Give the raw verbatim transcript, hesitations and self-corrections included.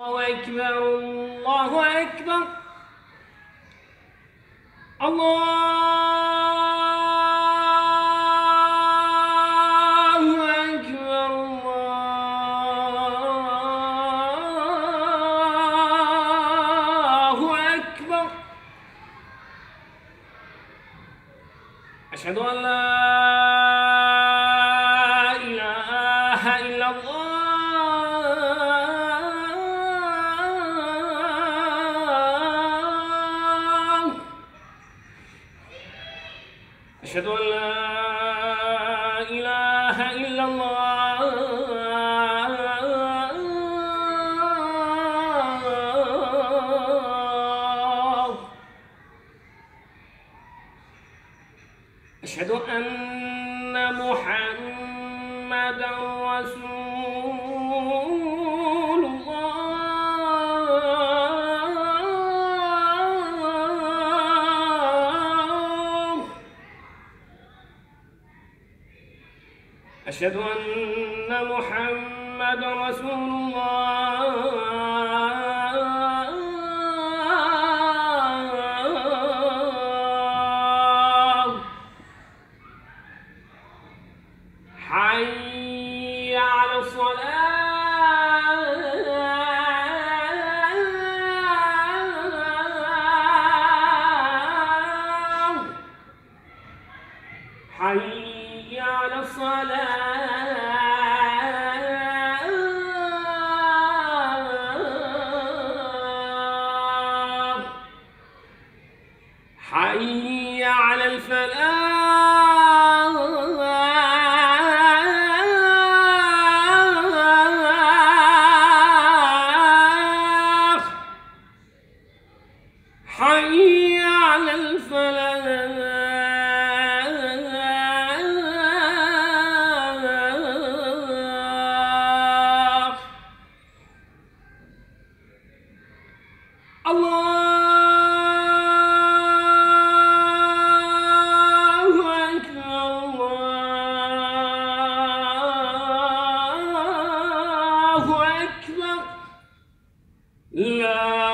الله أكبر الله أكبر الله أكبر الله أكبر. أشهد أن لا إله إلا الله. أشهد أن لا إله إلا الله. أشهد أن محمدًا رسول الله. أشهد أن محمدًا رسول الله. حي على الصلاة. حي على الصلاة. حي على الفلاح. حي على الفلاح. الله أكبر الله أكبر. لا